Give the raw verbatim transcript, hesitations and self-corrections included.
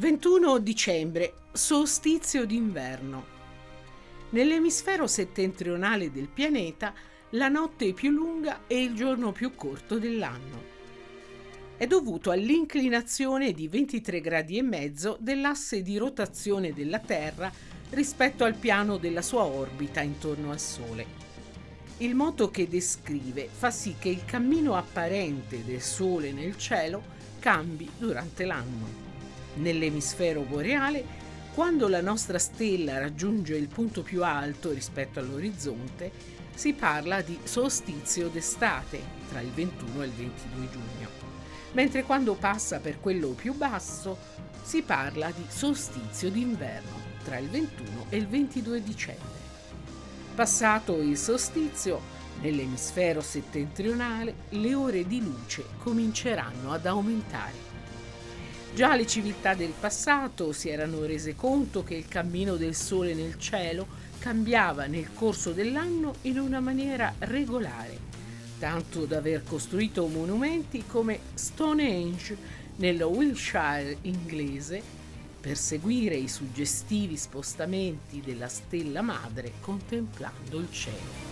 ventuno dicembre, solstizio d'inverno. Nell'emisfero settentrionale del pianeta, la notte è più lunga e il giorno più corto dell'anno. È dovuto all'inclinazione di ventitré gradi e mezzo dell'asse di rotazione della Terra rispetto al piano della sua orbita intorno al Sole. Il moto che descrive fa sì che il cammino apparente del Sole nel cielo cambi durante l'anno. Nell'emisfero boreale, quando la nostra stella raggiunge il punto più alto rispetto all'orizzonte, si parla di solstizio d'estate tra il ventuno e il ventidue giugno, mentre quando passa per quello più basso si parla di solstizio d'inverno tra il ventuno e il ventidue dicembre. Passato il solstizio, nell'emisfero settentrionale le ore di luce cominceranno ad aumentare. Già le civiltà del passato si erano rese conto che il cammino del Sole nel cielo cambiava nel corso dell'anno in una maniera regolare, tanto da aver costruito monumenti come Stonehenge nello Wiltshire inglese per seguire i suggestivi spostamenti della stella madre contemplando il cielo.